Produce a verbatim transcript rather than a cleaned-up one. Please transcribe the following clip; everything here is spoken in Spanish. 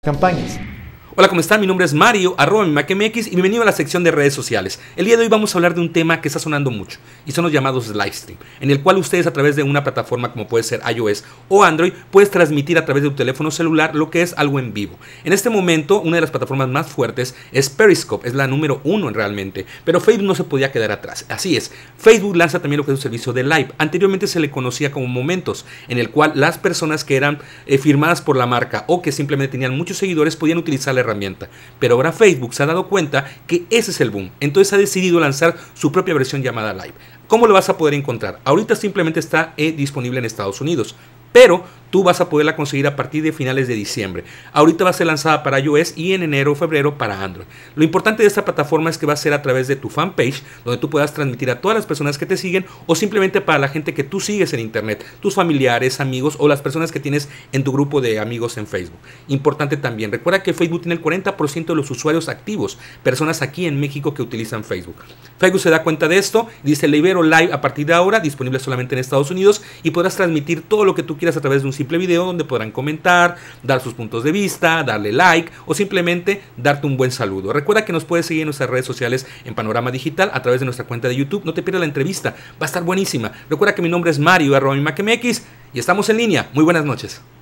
Campañas. Hola, ¿cómo están? Mi nombre es Mario, arroba mi Mac M X, y bienvenido a la sección de redes sociales. El día de hoy vamos a hablar de un tema que está sonando mucho, y son los llamados livestream, en el cual ustedes a través de una plataforma como puede ser iOS o Android, puedes transmitir a través de tu teléfono celular lo que es algo en vivo. En este momento, una de las plataformas más fuertes es Periscope, es la número uno realmente, pero Facebook no se podía quedar atrás. Así es, Facebook lanza también lo que es un servicio de live. Anteriormente se le conocía como Momentos, en el cual las personas que eran eh, firmadas por la marca o que simplemente tenían muchos seguidores podían utilizar la herramienta, pero ahora Facebook se ha dado cuenta que ese es el boom, entonces ha decidido lanzar su propia versión llamada Live. ¿Cómo lo vas a poder encontrar? Ahorita simplemente está eh, disponible en Estados Unidos, pero tú vas a poderla conseguir a partir de finales de diciembre. Ahorita va a ser lanzada para iOS y en enero o febrero para Android. Lo importante de esta plataforma es que va a ser a través de tu fanpage, donde tú puedas transmitir a todas las personas que te siguen o simplemente para la gente que tú sigues en internet, tus familiares, amigos o las personas que tienes en tu grupo de amigos en Facebook. Importante también, recuerda que Facebook tiene el cuarenta por ciento de los usuarios activos, personas aquí en México que utilizan Facebook. Facebook se da cuenta de esto y dice: Libero Live a partir de ahora, disponible solamente en Estados Unidos, y podrás transmitir todo lo que tú quieras a través de un simple video donde podrán comentar, dar sus puntos de vista, darle like o simplemente darte un buen saludo. Recuerda que nos puedes seguir en nuestras redes sociales en Panorama Digital a través de nuestra cuenta de YouTube. No te pierdas la entrevista, va a estar buenísima. Recuerda que mi nombre es Mario, arroba mi Mac M X, y estamos en línea. Muy buenas noches.